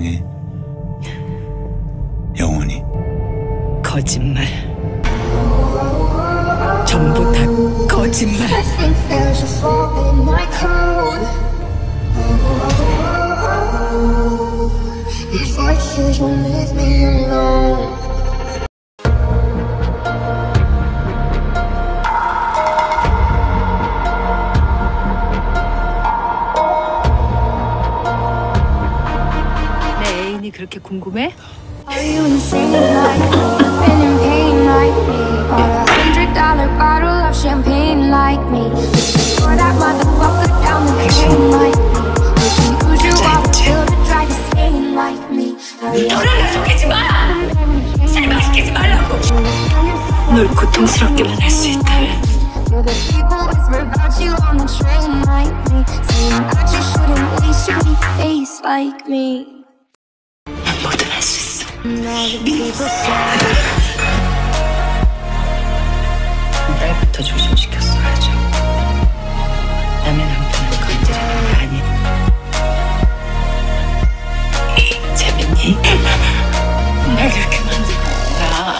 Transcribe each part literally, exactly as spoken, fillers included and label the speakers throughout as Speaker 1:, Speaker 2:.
Speaker 1: 사랑해. 영원히.
Speaker 2: 거짓말. 전부 다 거짓말. 내 애인이 그렇게 궁금해?
Speaker 3: Are you insane like me? Been in pain like me? Bought a hundred dollar bottle of champagne like me? Pour that motherfucker down the drain like me? Would you use your wallet pill to drive you insane like me?
Speaker 2: 너를 속이지 마! 실망시키지 말라고! 널 고통스럽게만 할 수 있다면
Speaker 3: You're the people whisper about you on the train like me, saying that you shouldn't waste your pretty face like me.
Speaker 2: 난 뭐든 할 수 있어. 날부터 조심시켰어야죠. 남의 남편을 건드리는 게 아니야. 재밌니? 날 그렇게 만들었구나.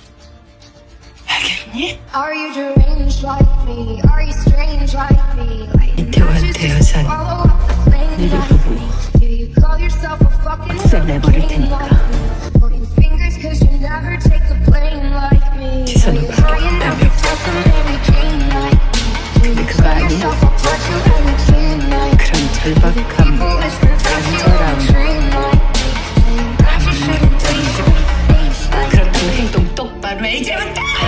Speaker 2: 알겠니?
Speaker 3: Are you deranged like me? Are you strange like me? Like
Speaker 2: 태호한테 여자는
Speaker 3: follow up the flame like me? Do you call yourself a fucking
Speaker 2: 쌤 내버릴
Speaker 3: hurricane
Speaker 2: 테니까.
Speaker 3: like me? Pointing fingers 'cause you never take the blame like me. Are
Speaker 2: 지선은
Speaker 3: you high enough to tell the Mary Jane like me? Do you
Speaker 2: 그거
Speaker 3: tear
Speaker 2: 아니야.
Speaker 3: yourself apart to only kin like me?
Speaker 2: 그런 절박함,
Speaker 3: People whisper about you on the train like me, saying that you shouldn't waste your face like me.
Speaker 2: 그렇다면 행동 똑바로 해 이제부터!